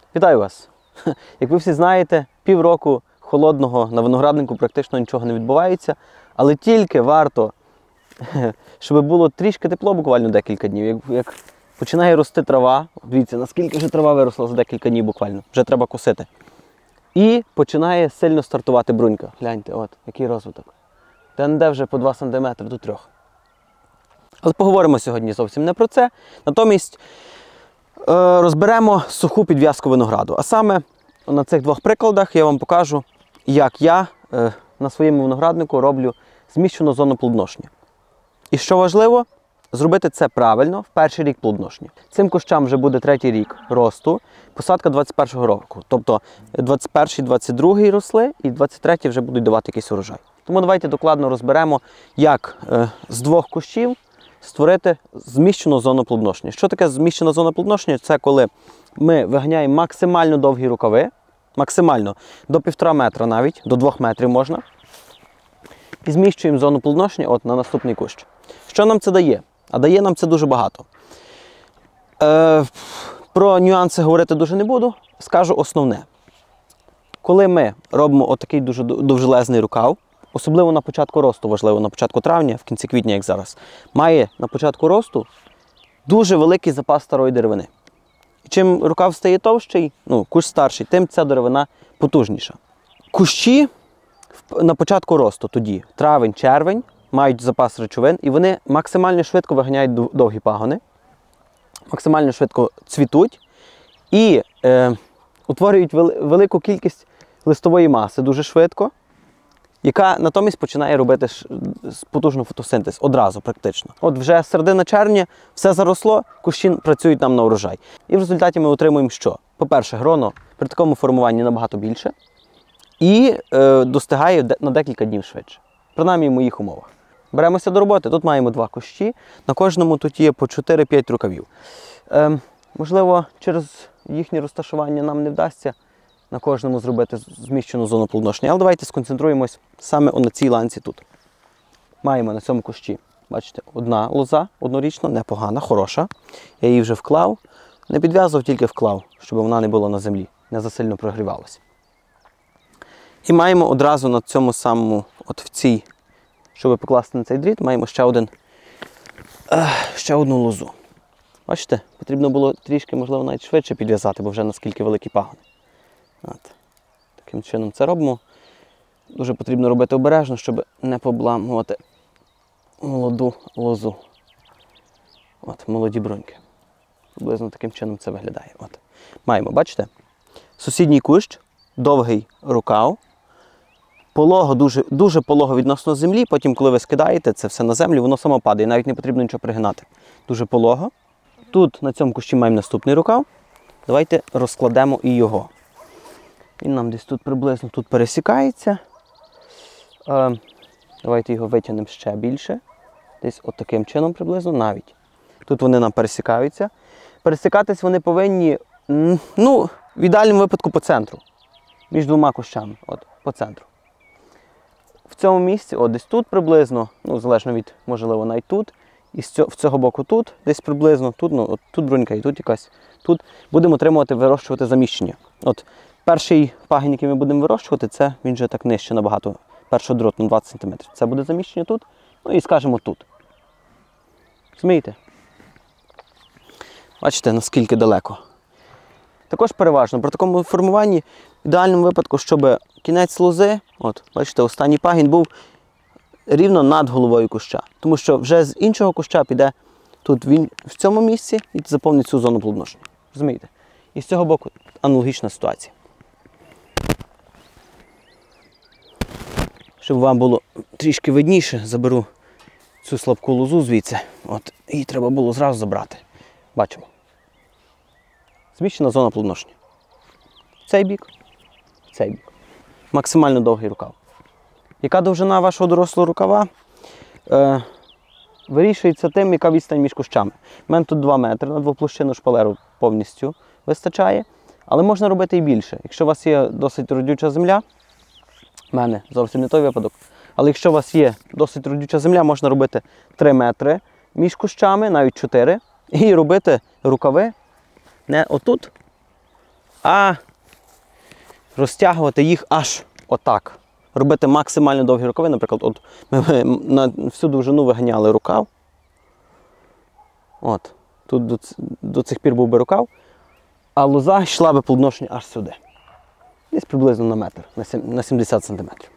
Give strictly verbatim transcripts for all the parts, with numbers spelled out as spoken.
Вітаю вас! Як ви всі знаєте, півроку холодного на винограднику практично нічого не відбувається, але тільки варто, щоб було трішки тепло, буквально декілька днів. Як, як починає рости трава, дивіться, наскільки вже трава виросла за декілька днів буквально, вже треба косити. І починає сильно стартувати брунька. Гляньте, от, який розвиток. Де-не-де вже по два сантиметри до трьох. Але поговоримо сьогодні зовсім не про це. Натомість розберемо суху підв'язку винограду. А саме на цих двох прикладах я вам покажу, як я на своєму винограднику роблю зміщену зону плодоношення. І що важливо, зробити це правильно в перший рік плодоношення. Цим кущам вже буде третій рік росту, посадка двадцять першого року. Тобто двадцять перший двадцять другий росли і двадцять третій вже будуть давати якийсь урожай. Тому давайте докладно розберемо, як з двох кущів створити зміщену зону плодоношення. Що таке зміщена зона плодоношення? Це коли ми виганяємо максимально довгі рукави, максимально до півтора метра навіть, до двох метрів можна, і зміщуємо зону плодоношення от на наступний кущ. Що нам це дає? А дає нам це дуже багато. Е, про нюанси говорити дуже не буду, скажу основне. Коли ми робимо отакий дуже довжелезний рукав, особливо на початку росту, важливо, на початку травня, в кінці квітня, як зараз, має на початку росту дуже великий запас старої деревини. І чим рукав стає товщий, ну, кущ старший, тим ця деревина потужніша. Кущі на початку росту, тоді, травень, червень, мають запас речовин, і вони максимально швидко виганяють довгі пагони, максимально швидко цвітуть і е, утворюють велику кількість листової маси дуже швидко, яка натомість починає робити потужний фотосинтез одразу практично. От вже середина червня все заросло, кущі працюють нам на урожай. І в результаті ми отримуємо що? По-перше, гроно при такому формуванні набагато більше і е, достигає на декілька днів швидше. Принаймні в моїх умовах. Беремося до роботи. Тут маємо два кущі, на кожному тут є по чотири-п'ять рукавів. Е, можливо, через їхнє розташування нам не вдасться на кожному зробити зміщену зону плодоношення. Але давайте сконцентруємось саме на цій ланці тут. Маємо на цьому кущі, бачите, одна лоза однорічна, непогана, хороша. Я її вже вклав. Не підв'язував, тільки вклав, щоб вона не була на землі, не засильно прогрівалася. І маємо одразу на цьому самому, от в цій, щоб покласти на цей дріт, маємо ще, один, ще одну лозу. Бачите, потрібно було трішки, можливо, навіть швидше підв'язати, бо вже наскільки великі пагони. От. Таким чином це робимо. Дуже потрібно робити обережно, щоб не побламувати молоду лозу. От, молоді бруньки. Приблизно таким чином це виглядає. От. Маємо, бачите? Сусідній кущ, довгий рукав, полого, дуже, дуже полого відносно землі, потім, коли ви скидаєте це все на землю, воно само падає, навіть не потрібно нічого пригинати. Дуже полого. Тут на цьому кущі маємо наступний рукав. Давайте розкладемо і його. Він нам десь тут приблизно тут пересікається. Е, давайте його витягнемо ще більше. Десь от таким чином приблизно навіть. Тут вони нам пересікаються. Пересікатись вони повинні, ну, в ідеальному випадку по центру. Між двома кущами, от, по центру. В цьому місці, от десь тут приблизно, ну, залежно від, можливо, навіть тут. І з цього, в цього боку тут, десь приблизно, тут, ну, от, тут брунька і тут якась. Тут будемо отримувати, вирощувати заміщення. От, перший пагін, який ми будемо вирощувати, це він вже так нижче набагато, перший дрот на двадцять сантиметрів. Це буде заміщення тут, ну і скажемо тут. Розумієте? Бачите, наскільки далеко. Також переважно, при такому формуванні, в ідеальному випадку, щоб кінець лози, от, бачите, останній пагін був рівно над головою куща. Тому що вже з іншого куща піде тут він в цьому місці і заповнить цю зону плодоношення. Розумієте? І з цього боку аналогічна ситуація. Щоб вам було трішки видніше, заберу цю слабку лозу звідси. От, її треба було зразу забрати. Бачимо. Зміщена зона плодоношення. В цей бік, в цей бік. Максимально довгий рукав. Яка довжина вашого дорослого рукава? Е, вирішується тим, яка відстань між кущами. У мене тут два метри, на двоплощинну шпалеру повністю вистачає. Але можна робити і більше. Якщо у вас є досить родюча земля, в мене зовсім не той випадок, але якщо у вас є досить родюча земля, можна робити три метри між кущами, навіть чотири, і робити рукави не отут, а розтягувати їх аж отак. Робити максимально довгі рукави. Наприклад, от ми на всю довжину виганяли рукав. От. Тут до, до цих пір був би рукав, а лоза йшла би плодоношення аж сюди. Десь приблизно на метр, на сімдесят сантиметрів.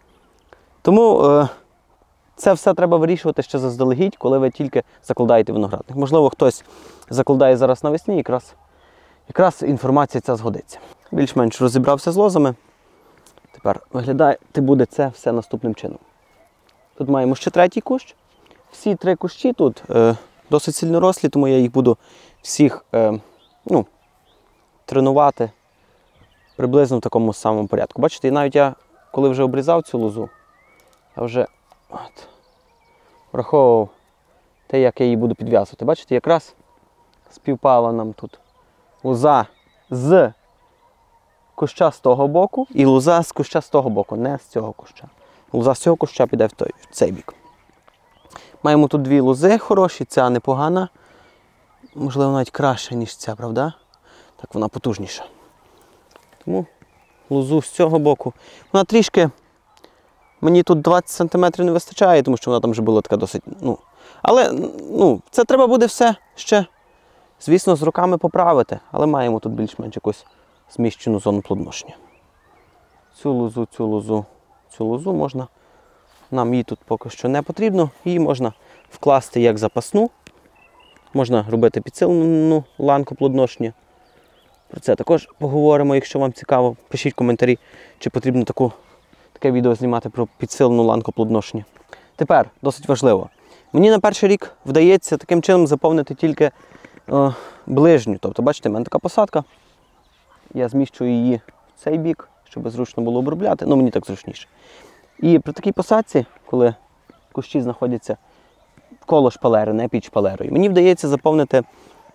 Тому е, це все треба вирішувати ще заздалегідь, коли ви тільки закладаєте виноградник. Можливо, хтось закладає зараз навесні, якраз, якраз інформація ця згодиться. Більш-менш розібрався з лозами. Тепер виглядати буде це все наступним чином. Тут маємо ще третій кущ. Всі три кущі тут е, досить сильно рослі, тому я їх буду всіх е, ну, тренувати приблизно в такому самому порядку. Бачите, і навіть я, коли вже обрізав цю лозу, я вже от, враховував те, як я її буду підв'язувати. Бачите, якраз співпала нам тут лоза з куща з того боку і лоза з куща з того боку, не з цього куща. Лоза з цього куща піде в, той, в цей бік. Маємо тут дві лози хороші, ця непогана. Можливо, навіть краще, ніж ця, правда? Так, вона потужніша. Тому лозу з цього боку. Вона трішки, мені тут двадцять сантиметрів не вистачає, тому що вона там вже була така досить, ну. Але, ну, це треба буде все ще, звісно, з роками поправити. Але маємо тут більш-менш якусь зміщену зону плодоношення. Цю лозу, цю лозу, цю лозу можна, нам її тут поки що не потрібно, її можна вкласти як запасну, можна робити підсилену ланку плодоношення. Про це також поговоримо, якщо вам цікаво. Пишіть коментарі, чи потрібно таку, таке відео знімати про підсилену ланку плодоношення. Тепер, досить важливо, мені на перший рік вдається таким чином заповнити тільки е, ближню. Тобто, бачите, в мене така посадка. Я зміщую її в цей бік, щоб зручно було обробляти. Ну, мені так зручніше. І при такій посадці, коли кущі знаходяться коло шпалери, не під шпалерою, мені вдається заповнити,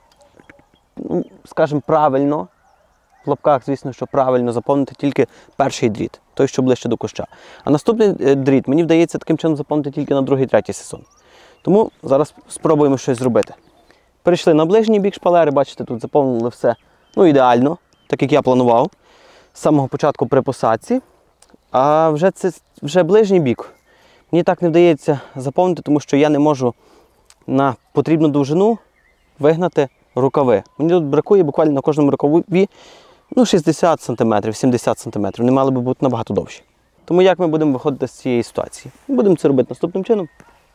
ну, скажімо, правильно, в лапках, звісно, що правильно заповнити тільки перший дріт, той, що ближче до куща. А наступний дріт мені вдається таким чином заповнити тільки на другий, третій сезон. Тому зараз спробуємо щось зробити. Перейшли на ближній бік шпалери, бачите, тут заповнили все, ну, ідеально, так як я планував, з самого початку при посадці. А вже це вже ближній бік. Мені так не вдається заповнити, тому що я не можу на потрібну довжину вигнати рукави. Мені тут бракує буквально на кожному рукаві ну, шістдесят сантиметрів, сімдесят сантиметрів. Не мали би бути набагато довші. Тому як ми будемо виходити з цієї ситуації? Ми будемо це робити наступним чином.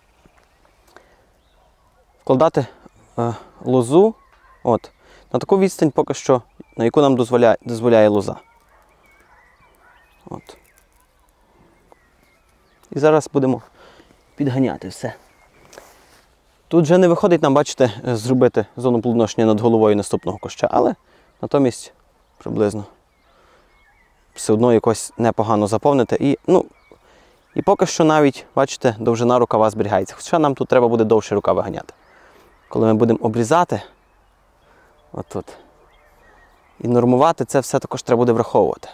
Вкладати е, лозу от, на таку відстань поки що, на яку нам дозволяє, дозволяє лоза. От. І зараз будемо підганяти все. Тут вже не виходить нам, бачите, зробити зону плодоношення над головою наступного куща, але натомість приблизно все одно якось непогано заповнити. І, ну, і поки що навіть, бачите, довжина рукава зберігається. Хоча нам тут треба буде довше рукав виганяти. Коли ми будемо обрізати, отут, і нормувати, це все також треба буде враховувати.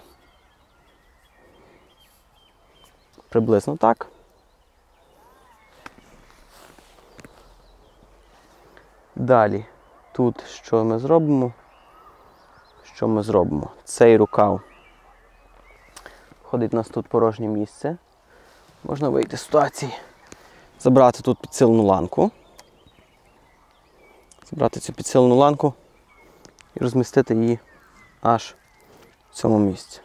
Приблизно так. Далі, тут що ми зробимо? Що ми зробимо? Цей рукав. Ходить у нас тут порожнє місце. Можна вийти з ситуації. Забрати тут підсилену ланку. Забрати цю підсилену ланку і розмістити її аж в цьому місці.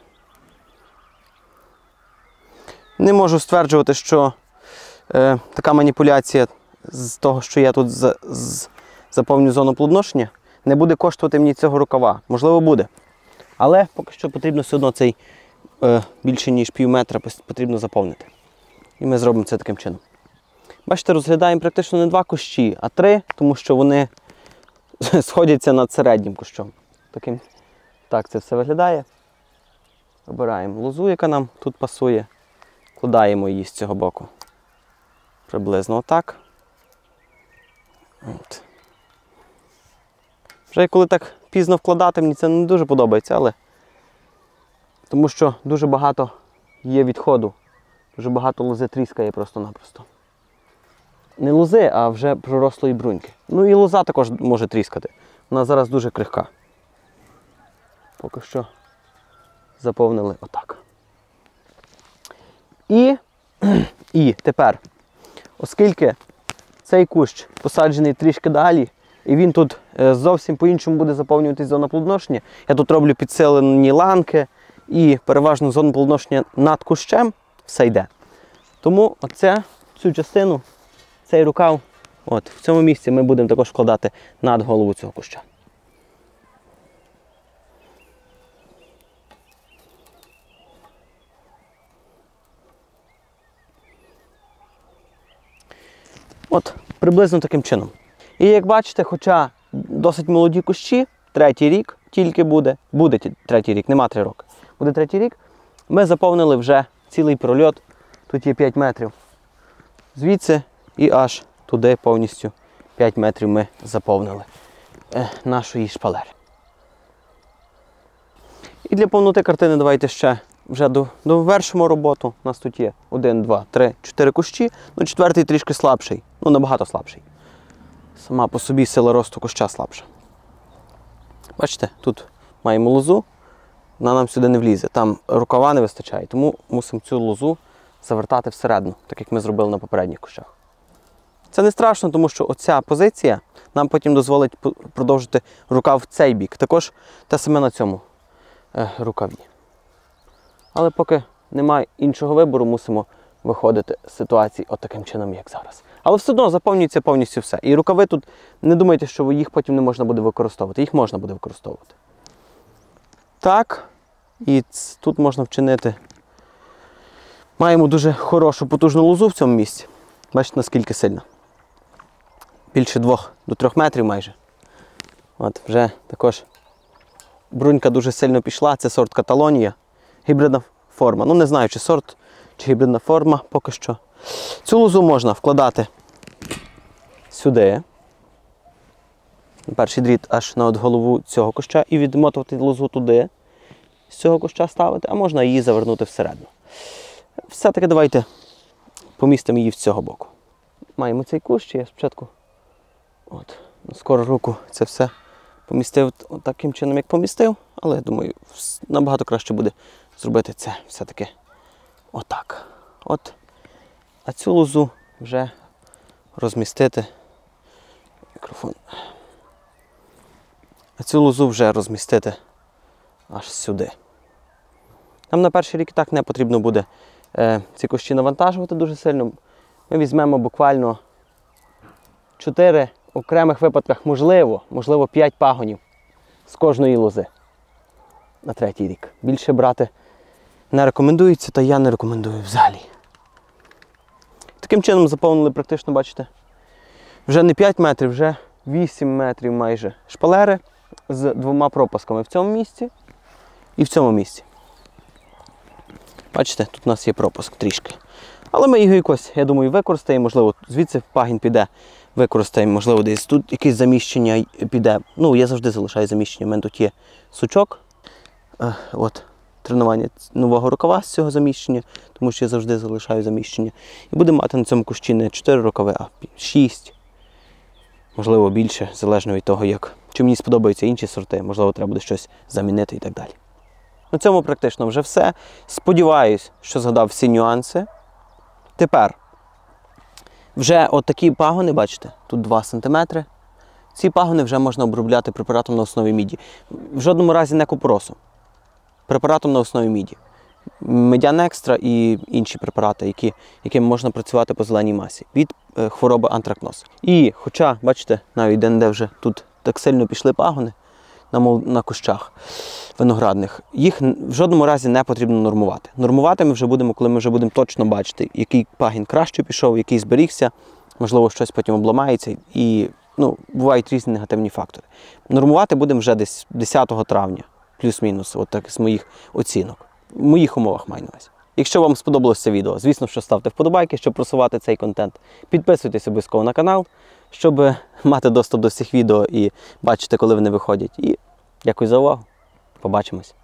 Не можу стверджувати, що е, така маніпуляція з того, що я тут з, з, заповню зону плодоношення, не буде коштувати мені цього рукава. Можливо, буде. Але поки що потрібно все одно цей е, більше ніж пів метра потрібно заповнити. І ми зробимо це таким чином. Бачите, розглядаємо практично не два кущі, а три, тому що вони сходяться над середнім кущом. Таким, так це все виглядає. Обираємо лозу, яка нам тут пасує. Вкладаємо її з цього боку. Приблизно отак. От. Вже коли так пізно вкладати, мені це не дуже подобається, але тому що дуже багато є відходу. Дуже багато лози тріскає просто-напросто. Не лози, а вже пророслої бруньки. Ну і лоза також може тріскати. Вона зараз дуже крихка. поки що заповнили отак. І, і тепер, оскільки цей кущ посаджений трішки далі, і він тут зовсім по-іншому буде заповнюватись зона плодоношення, я тут роблю підсилені ланки і переважно зону плодоношення над кущем все йде. Тому оце, цю частину, цей рукав, от, в цьому місці ми будемо також вкладати над голову цього куща. От, приблизно таким чином. І як бачите, хоча досить молоді кущі, третій рік тільки буде, буде третій рік, нема три роки, буде третій рік, ми заповнили вже цілий прольот, тут є п'ять метрів. Звідси і аж туди повністю п'ять метрів ми заповнили е, нашої шпалери. І для повноти картини давайте ще вже довершимо роботу. У нас тут є один, два, три, чотири кущі, ну четвертий трішки слабший, ну набагато слабший. Сама по собі сила росту куща слабша. Бачите, тут маємо лозу, вона нам сюди не влізе, там рукава не вистачає, тому мусимо цю лозу завертати всередину, так як ми зробили на попередніх кущах. Це не страшно, тому що оця позиція нам потім дозволить продовжити рукав в цей бік. Також те саме на цьому е, рукаві. Але поки немає іншого вибору, мусимо виходити з ситуації от таким чином, як зараз. Але все одно заповнюється повністю все. І рукави тут, не думайте, що їх потім не можна буде використовувати. Їх можна буде використовувати. Так, і тут можна вчинити. Маємо дуже хорошу, потужну лозу в цьому місці. Бачите, наскільки сильна. Більше двох до трьох метрів майже. От, вже також брунька дуже сильно пішла. Це сорт Каталонія. Гібридна форма. Ну, не знаю, чи сорт, чи гібридна форма поки що. Цю лозу можна вкладати сюди. Перший дріт аж над голову цього куща і відмотувати лозу туди. З цього куща ставити, а можна її завернути всередину. Все-таки давайте помістимо її з цього боку. Маємо цей кущ, я спочатку от, на скору руку це все помістив таким чином, як помістив, але, думаю, набагато краще буде зробити це все-таки отак. От. А цю лозу вже розмістити, мікрофон, а цю лозу вже розмістити аж сюди. Нам на перший рік і так не потрібно буде е, ці кущі навантажувати дуже сильно. Ми візьмемо буквально чотири окремих випадках, можливо, можливо п'ять пагонів з кожної лози на третій рік. Більше брати не рекомендується, та я не рекомендую взагалі. Таким чином заповнили практично, бачите, вже не п'ять метрів, вже вісім метрів майже шпалери з двома пропусками в цьому місці і в цьому місці. Бачите, тут у нас є пропуск трішки. Але ми його якось, я думаю, використаємо, можливо, звідси пагін піде, використаємо, можливо, десь тут якесь заміщення піде. Ну, я завжди залишаю заміщення, у мене тут є сучок. Е, от, тренування нового рукава з цього заміщення, тому що я завжди залишаю заміщення. І будемо мати на цьому кущі не чотири рукави, а шість. Можливо, більше, залежно від того, як. Чи мені сподобаються інші сорти, можливо, треба буде щось замінити і так далі. На цьому практично вже все. Сподіваюсь, що згадав всі нюанси. Тепер, вже от такі пагони, бачите, тут два сантиметри. Ці пагони вже можна обробляти препаратом на основі міді. В жодному разі не купоросом. Препаратом на основі міді. Медян екстра і інші препарати, які, якими можна працювати по зеленій масі від е, хвороби антракноз. І хоча, бачите, навіть де-не-де вже тут так сильно пішли пагони на, на кущах виноградних, їх в жодному разі не потрібно нормувати. Нормувати ми вже будемо, коли ми вже будемо точно бачити, який пагін краще пішов, який зберігся, можливо, щось потім обламається і, ну, бувають різні негативні фактори. Нормувати будемо вже десь десятого травня, плюс-мінус, от так з моїх оцінок. В моїх умовах маю на увазі. Якщо вам сподобалося це відео, звісно, що ставте вподобайки, щоб просувати цей контент. Підписуйтесь обов'язково на канал, щоб мати доступ до всіх відео і бачити, коли вони виходять. І дякую за увагу. Побачимось.